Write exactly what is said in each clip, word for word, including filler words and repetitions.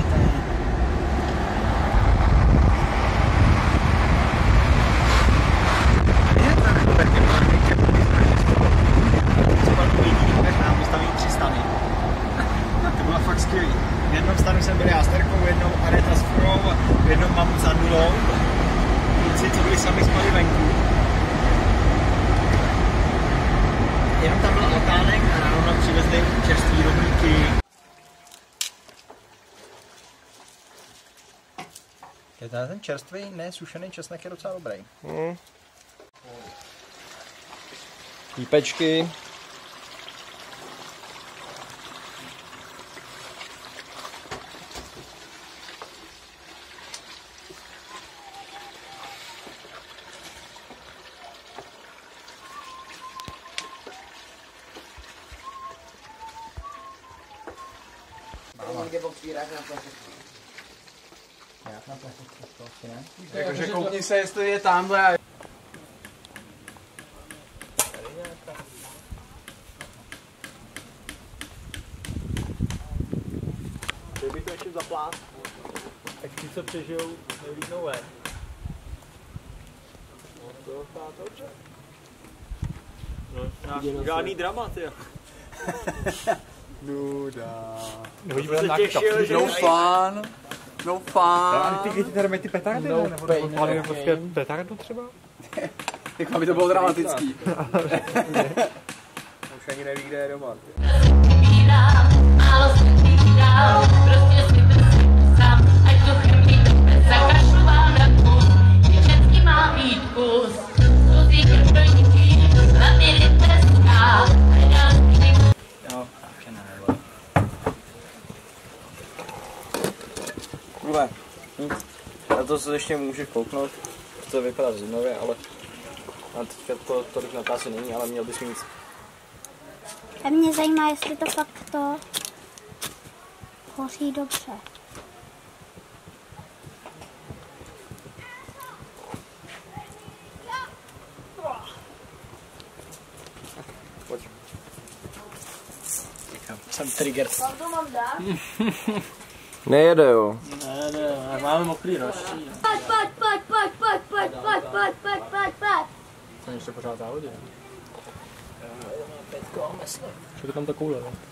V jednom stanu jsem byl já s Terkou, v jednom Aneta s Furou, v jednom mám s Andulou. Kluci, co byli sami, spali venku. Jenom tam byl altánek a ráno nám přivezli čerstvý rohlíky. Ten čerstvý, ne sušený česnek je docela dobrý. Hmm. Pípečky. Jakože koukni se, jestli je tamhle. Kdyby to ještě zaplát, tak ti, co přežijou, nevidnou ven. No to vypadá dobře. No, žádný dramat, jo. Nuda. No fun. No fun. A ty děti tady mají ty petardy, no, nebo pálíme prostě petardu třeba? Jak aby to bylo dramatický. Už ani neví, kde je doma. Málo se vydál, prostě si to sám, ať to chrlí, zakašlu vám na kus, vždycky má mít kus, zkusí krvojníky, hlavně dneska, Jo, ještě ne, nebo. Mluve, hm. Na to se ještě můžeš kouknout, to vypadá zajímavě, ale a teďka to tolik na asi není, ale měl bys mít. A mě zajímá, jestli to fakt to hoří dobře. Pojď. Jsem trigger. Vám to mám dát? Nejede, jo. Ne, ne, máme mokrý roští. Pojď, pojď, pojď, pojď, pojď, pojď, pojď, pojď, pojď, pojď, pojď. Jsem ještě pořád závodě. Co je tam ta koule, ne?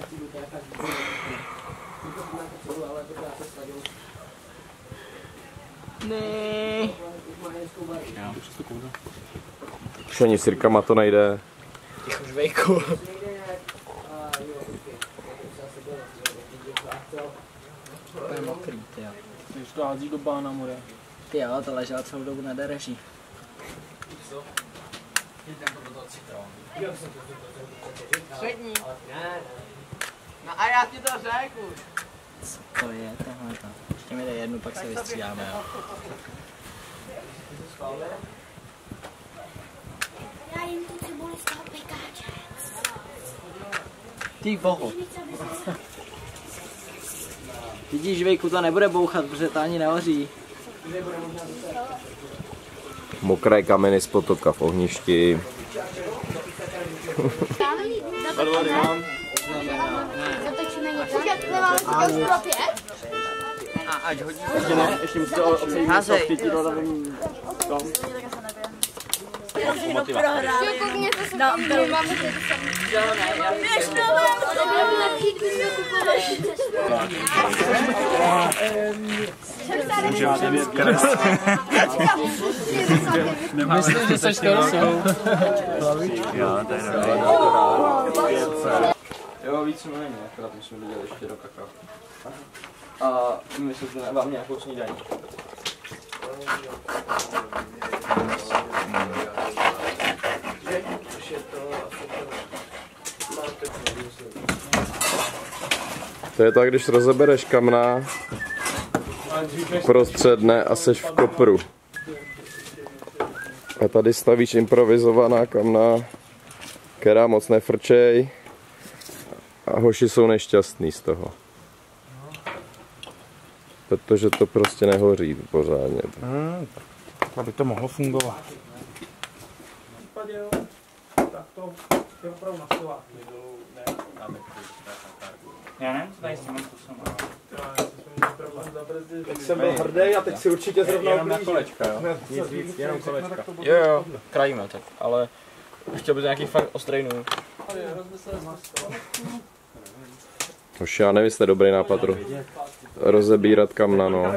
Ne. Já už to koule. Už ani sirkama to nejde. Ticho žvejku. To je mokrý, ty jo. Když to hází do bána, more. Ty jo, to ležela celou dobu na dereží. Přední. No a já ti to řeknu. Co to je tohle? Ještě mi jde jednu, pak se vystřídáme, jo. Já jim tu cibuli z toho pekáče. Ty boho. Vidíš, Vejku, to nebude bouchat, protože to ani nehoří. Mokré kameny z potoka v ohništi. Zatočíme něco. Nemáme si to pro pět? A ať hodí. Ještě ne, ještě musíte obsadit něco v pětidolovém tom. No, máme to samé. Jo, ne, já víš, no, to bylo lepší, když jsme kupovali. Myslím, že seš to jsou. Jo, to je Jo, víceméně, akorát my jsme viděli ještě do kakao. A my se tu vám nějakou snídaní. To je tak, když rozebereš kamna prostřed dne a seš v kopru. A tady stavíš improvizovaná kamna, která moc nefrčej a hoši jsou nešťastní z toho. Protože to prostě nehoří pořádně. Hmm, tak by to mohlo fungovat. Tak to je opravdu na stolách. Já nevím, co tady s tím způsobem. Teď jsem byl hrdý a teď si určitě zrovna Jenom na kolečka, jo? Nic víc, jenom kolečka. Jo, jo, krajíme tak, ale chtěl bych nějaký fakt ostrý nůž. Už já nevím, jestli je dobrý nápad ro... rozebírat kamna, no.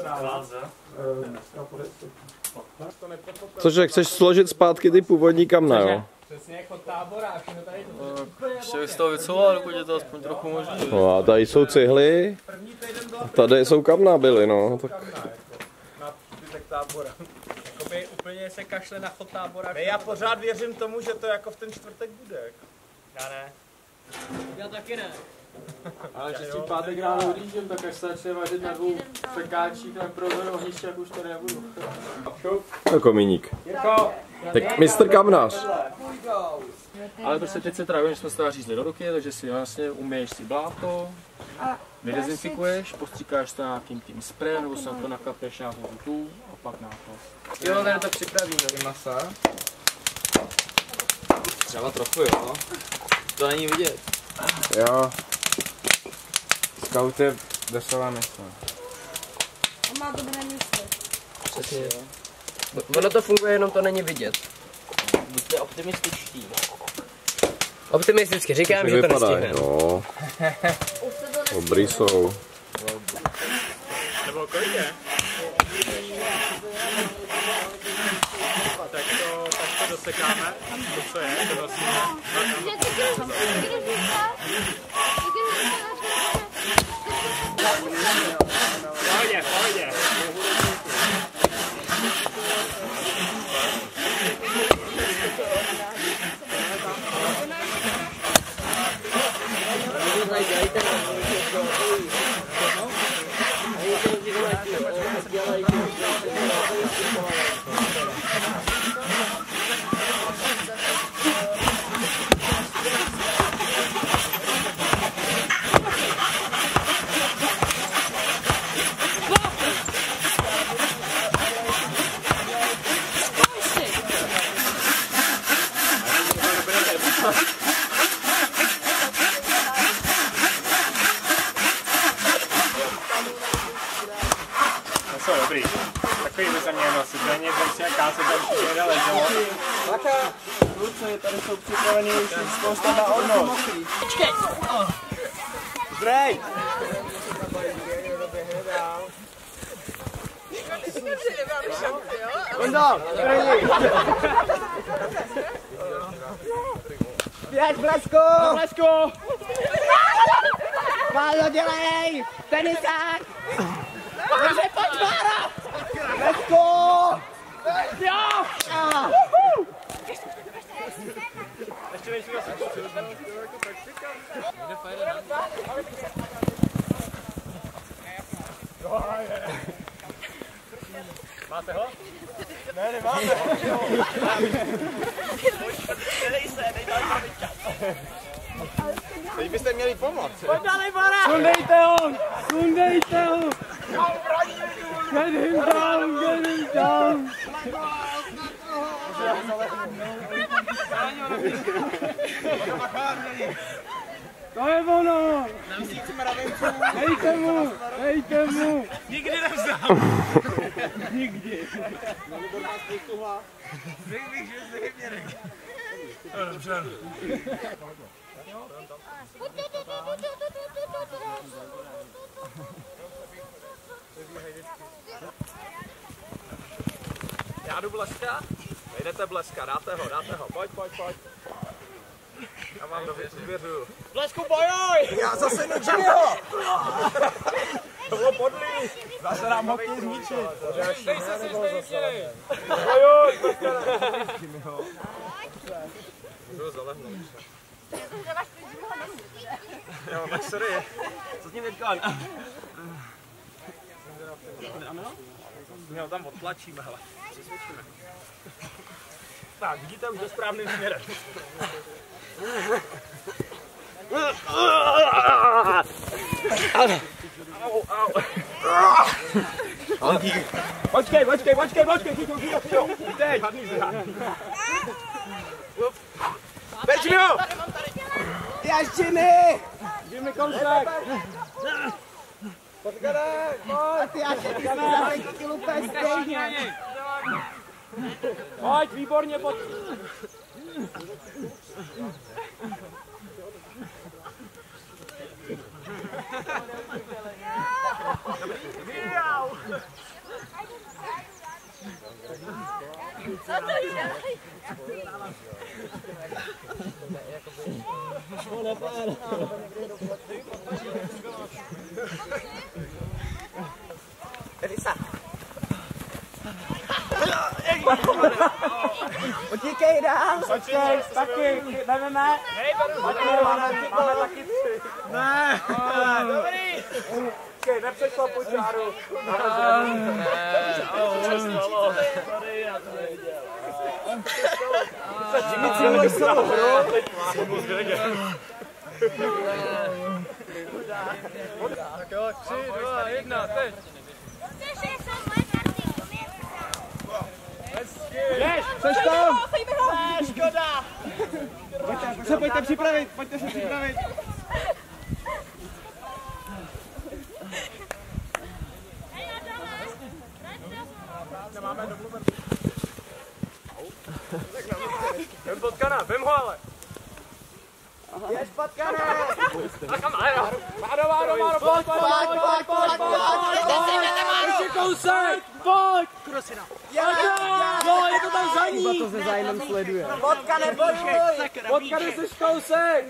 Cože, chceš složit zpátky ty původní kamna, jo? Přesně jako táborák, no tady to. Ještě bych z toho vycouval, dokud je to aspoň trochu možný. No a tady jsou cihly, tady jsou kamna byly, no. Tak... Na zbytek tábora. Jakoby úplně se kašle na chod tábora. Ne, já pořád věřím tomu, že to jako v ten čtvrtek bude. Já ne. Já taky ne. Ale čistý pátek ráno odjíždím, tak až se začne vařit na dvou pekáčích a prozoru ohniště, jak už tady nebudu. To komíník. Tak mistr kamnář. Ale prostě teď se trávím, že jsme se to řízli do ruky, takže si vlastně umyješ si bláto, vydezinfikuješ, postříkáš to nějakým tím sprayem, nebo se na to nakapeš nějakou tu a pak na to. Jo, tady to připravíme. Ty masa. Třeba trochu, jo. To není vidět. Jo. Scout je doslova město. On má dobré místo. Přesně, jo. Ono to funguje, jenom to není vidět. Buďte optimističtí. Optimisticky, říkám, že to nestihneme. No. Dobrý jsou. Nebo kolik je? Tak to, tak to dosekáme. To co je? To vlastně. Pohodě, pohodě. Jsou dobrý. Takový by se měl nosit. Není prostě jaká se tam přijede leželo. Laka, kluci, tady jsou připravený už spousta na odnos. Počkej! Zdrej! Ondal, zdrej! Běž, Blesku! Blesku! Pálo, dělej! Tenisák! Dobře, pojď, Mára! Blesku! Jo! Ještě než mi asi máte ho? Ne, nemáme ho. Nedej se, dej dál kavička. Teď byste měli pomoct. Pojď dálej, Bora! Sundejte ho! Sundejte ho! Get him down, get him down! To je ono! Dejte mu! Dejte mu! Nikdy nevzdám! Nikdy! Řekl bych, že jsi neměrek. Dobře. Já jdu Bleska? Nejdete Bleska, dáte ho, dáte ho, pojď, pojď, pojď. Já vám důvěřuju. Blesku, bojuj! Já zase nočím ho! To bylo podlý! Zase nám ho chtějí zničit. Dej se si zničit! Bojuj! Zničím ho. Můžu zalehnout. Jo, tak sorry. Co s ním teďka? My ho tam odtlačíme, hele. Přesvědčíme. Tak, vidíte, už jde správným směrem. Au, au. Počkej, počkej, počkej, počkej, chyťo, chyťo, chyťo. Teď, hadný zrát. Beč mi ho! Jaščiny! Jimmy, kousek! A ty já tě za teď kilu úplně stejně. Pojď, výborně, pojď. Co to dělají? Elisa. Utíkej dál. Počkej, taky, ne, ne, ne. Máme, máme taky tři. Ne. Dobrý. Počkej, nepřekvapuj čáru. Sorry, já to neviděl. Jimmy cíluje celou hru. Tak jo, tři, dva, jedna, teď. Jdeš, seš tam! Ne, škoda. Pojďte se pojďte připravit, pojďte se připravit. Nemáme domluven. Vem potkana, vem ho ale. Běž, potkané. A kam, Máro? Máro, Máro, Máro, pojď, pojď, pojď, pojď, pojď, pojď, ještě kousek, pojď. Krosina. No, je to tam za ní. To se zájmem sleduje. Potkané, bojuj. Potkany seš kousek.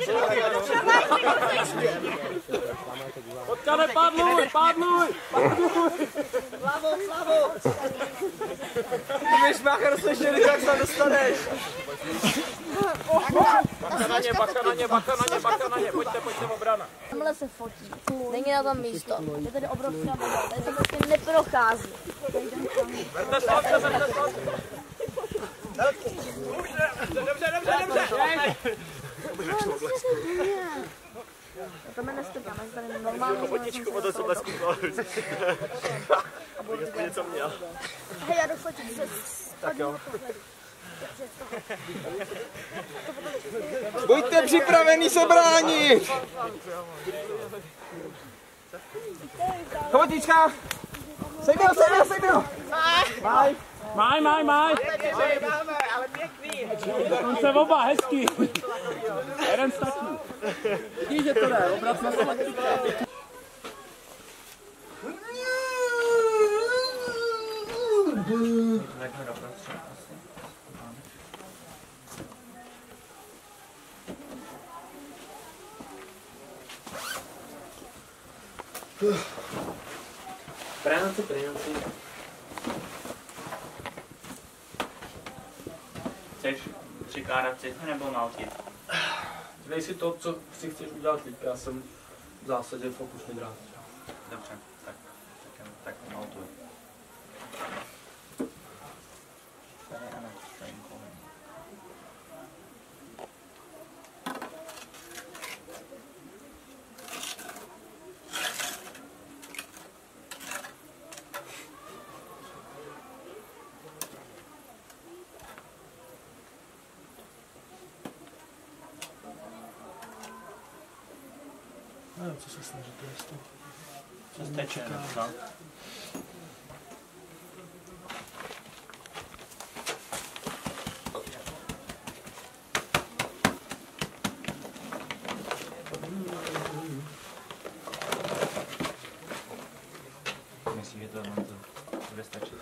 Potkane, padluj, padluj, padluj. Slavou, slavou. Když mácher slyšeli, jak se dostaneš. Baka na ně, baka na ně, baka na ně, baka na ně, pojďte, pojďte, obrana. Tamhle se fotí. Není na tom místo. Je tady obrovská voda. Tady to prostě neprochází. Berte slavce, berte slavce. Dobře, dobře, dobře. To mě nestrká, máš tady normálně. Potičku, o to co blesku. Abych něco měl. Hej, já dofotím se. Tak jo. Buďte připravení se bránit! Chobotička. Sejmil, sejmil, sejmil. Maj. Maj, maj, maj. Ale pěkný. On se oba, hezký. Jeden stačí. Vidíš, že to jde, obrat na selekci. Práci, práci. Chceš přikládat cihlu nebo maltit? Dej si to, co si chceš udělat teďka, já jsem v zásadě pokusný drát. Dobře, tak, tak, tak maltuj. Tady ano, stojím kolem. Nevím, co se snažíte, jestli... Co steče, no? Myslím, že to nám to bude stačit.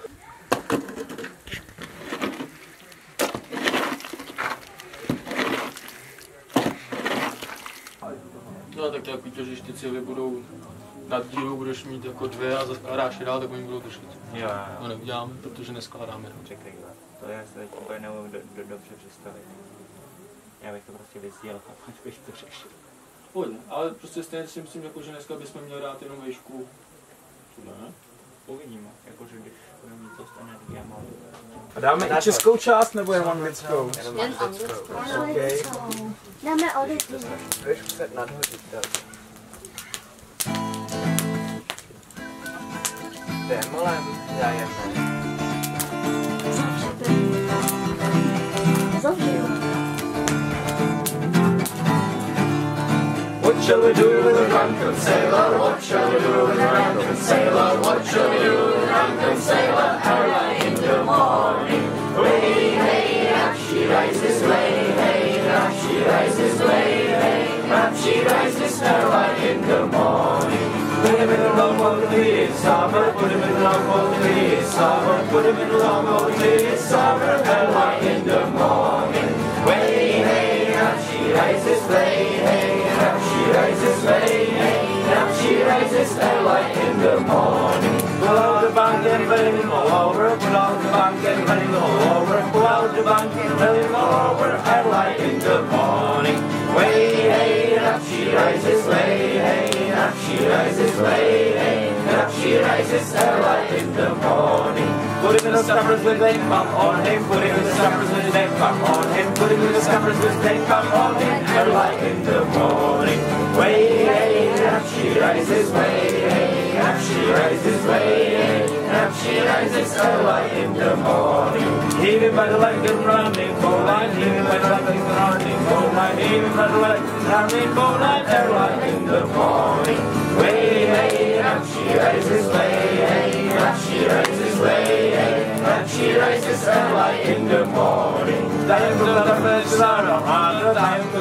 No tak to jako to, že když ty cihly budou nad dílou, budeš mít jako dvě a zaskládáš je dál, tak oni budou držet. Jo, jo. No neuděláme, protože neskládáme. No. Čekej, to já se teď úplně neumím do, do, dobře představit. Já bych to prostě vyzdíl a pak bych to řešil. Pojď, ale prostě stejně si myslím, jako, že dneska bychom měli dát jenom výšku. Tuhle, ne? Uvidíme, jakože když budeme mít to stane, já mám. A dáme i českou část, nebo jen anglickou? Jen anglickou. Okay. Dáme odejít. Budeš muset nadhodit, tak. Démolem vzájemné. Zavři. Pojď shall we do with a drunken sailor? What shall we do with a drunken sailor? What shall we do with a drunken sailor? Early in the morning. Way, hey, up she rises, way, hey, up she rises, way, hey, up she rises early in the morning. Put him in the longboat, please, summer. Put him in the longboat, please, summer. Put him in the longboat, please, summer. Early in the morning. Way, hey, up she rises, way, hey, up she rises, way, hey, up she rises early in the morning. Pull out the bank and let him all over. Pull out the bank and let him all over. Pull out the bank and let him all over. Early in the morning. Way, hey, up she rises, way, hey, up she rises, way, hey, up she rises early in the morning. Put him in the scuppers with they come on him. Put him in the scuppers with they come on him. Put him in the scuppers with they come on him. Early in the morning. Way, hey, up she rises, way, hey, up she rises, way, hey, up she rises early in the morning. Heave him by the leg and running full line. Heave him by the leg and running full line. Heave him by the leg and running full line. Early in the morning. Way, hey, up she rises, way, hey, up she rises, way, hey, up she rises early in the morning. Time to the first time to the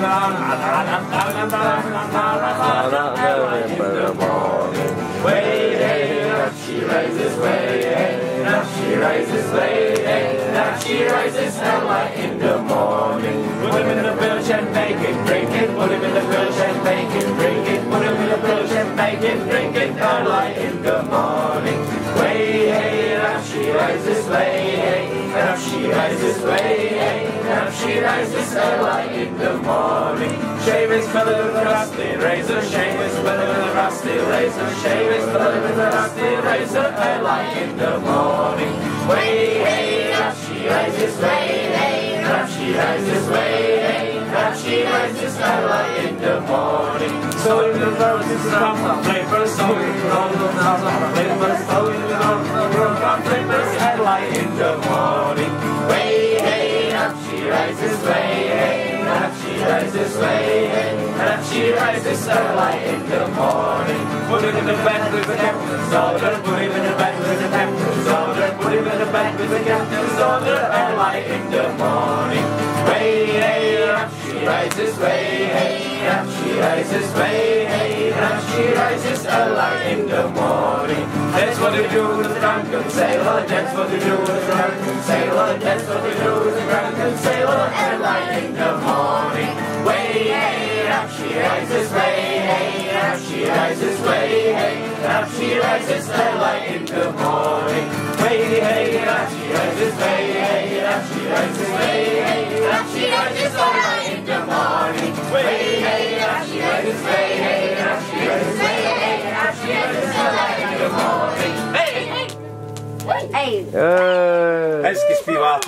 early in the morning. Way, hey, up she rises, way, hey, up she rises, way, hey, up she rises early in the morning. Put him in the bilge and make it, drink it. Put him in the bilge and make it, drink it. Put him in the bilge and make it, drink it early in the morning. Way, hey, up she rises, way, hey, up she rises, way, hey, up she rises early in the morning. Shave his belly with a rusty razor, shave his belly with a rusty razor, shave his belly with a rusty razor early in the morning. Way, hey, up she rises, way, hey, up she rises, way, hey, up she rises early in the morning. So in the roses from the paper, so in the roses from the paper, so in the roses from the paper, early in the morning. Way, hey, up she rises, way, hey, up she rises, way, hey, up she rises early in the morning. Put him in the bed with the captain's order, put him in the bed with the captain's order, put him in the bed with the captain's order, early in the morning. Way, hey, up she rises, way, hey, up she rises, way, hey, up she rises early in the morning. That's what you do with a drunken sailor, that's what you do with a drunken sailor, that's what you do with a drunken sailor, early in the morning. Way, hey, up she rises, way, hey, up she rises, way, hey, up she rises early in the morning. Way, hey, up she rises, way, hey, up she rises, way, hey, up she rises early in the morning. Way, hey, up she rises, way, hey, up she rises, way, hey, up she rises early in the morning. Hey, hey, Jej. hezky zpíváte.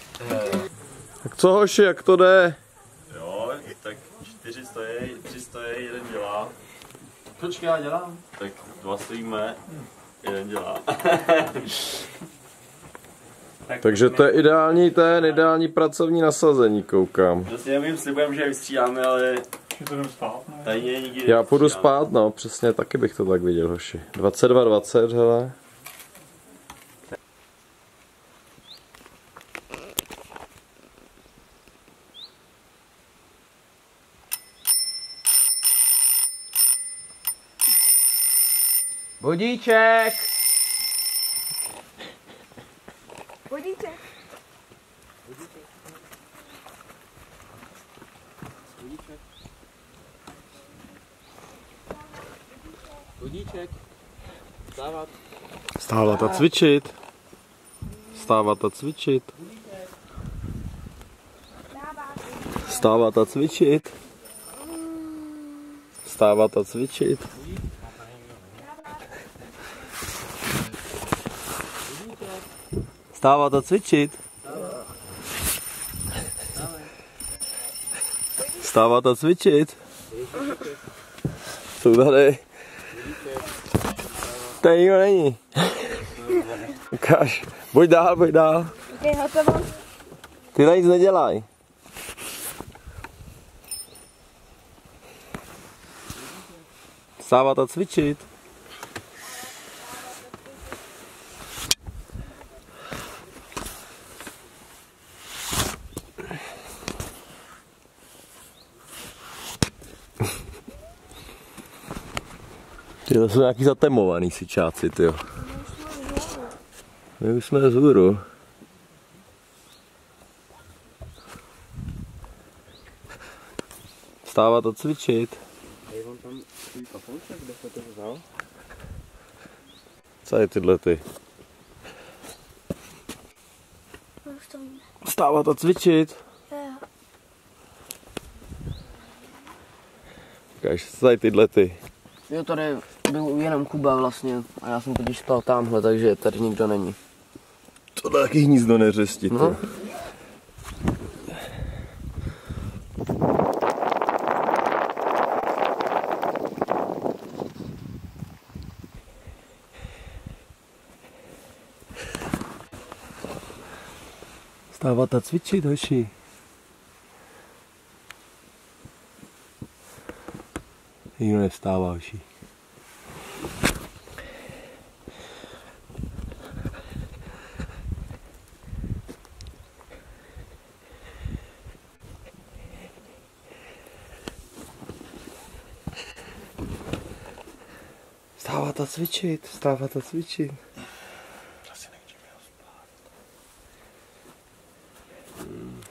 Tak co hoši, jak to jde? Jo, tak čtyři stojí, tři stojí, jeden dělá. Počkej, já dělám. Tak dva stojíme, jeden dělá. Takže to je ideální ten, ideální pracovní nasazení, koukám. Vlastně my slibujeme, že vystřídáme, ale tady nikdy nevystřídáme. Já půjdu spát, no, přesně, taky bych to tak viděl, hoši. dvacet dva dvacet, hele. Budíček! Budíček. Budíček. Vstávat. Vstávat a cvičit. Vstávat a cvičit. Vstávat a cvičit. Vstávat a cvičit. Vstávat a cvičit. Vstávat a cvičit. Jsou tady. Tady nikdo není. Ukáž. Buď dál, buď dál. Okay, hotovo. Ty nic nedělaj. Vstávat a cvičit. Tyhle jsou nějaký zatemovaný sičáci, tyjo. My už jsme vzhůru. Vstávat a cvičit. Je on tam svůj papouček, kde se to vzal? Co je tyhle ty? Vstávat a cvičit. Ukáž se tady tyhle ty. Jo, tady byl jenom Kuba vlastně a já jsem totiž spal tamhle, takže tady nikdo není. Tohle taky hnízdo neřesti, no. Vstávat a cvičit, hoši. Nikdo nevstává, hoši. Vstávat a cvičit, vstávat a cvičit. Asi nechceme ho spát. Hmm.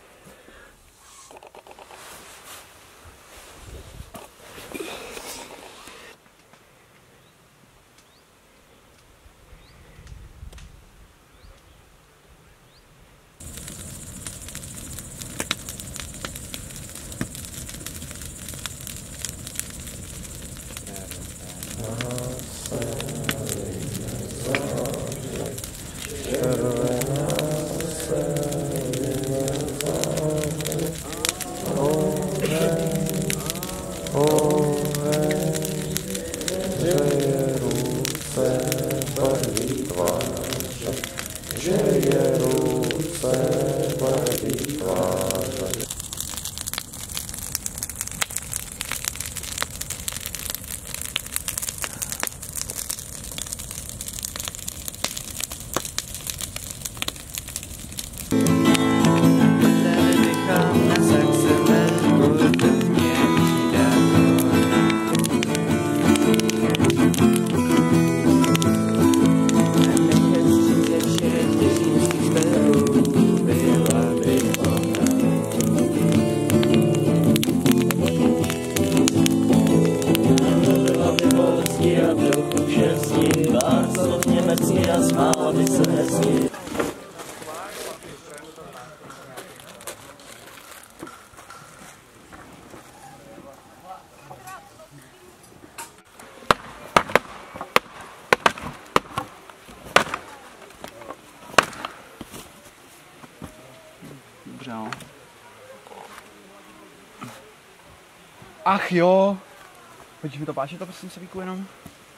Ach jo. Pojď mi to páčit, to prosím se víku jenom.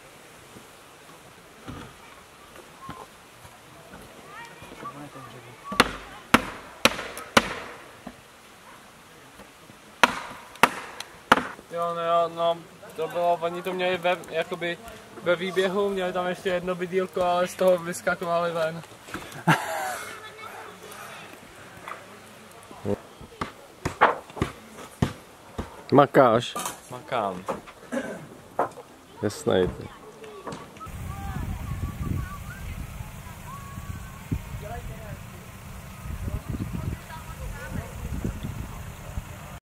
Jo, no jo, no, to bylo, oni to měli ve, jakoby ve výběhu, měli tam ještě jedno bydýlko, ale z toho vyskakovali ven. Makáš? Makám. Jasnej.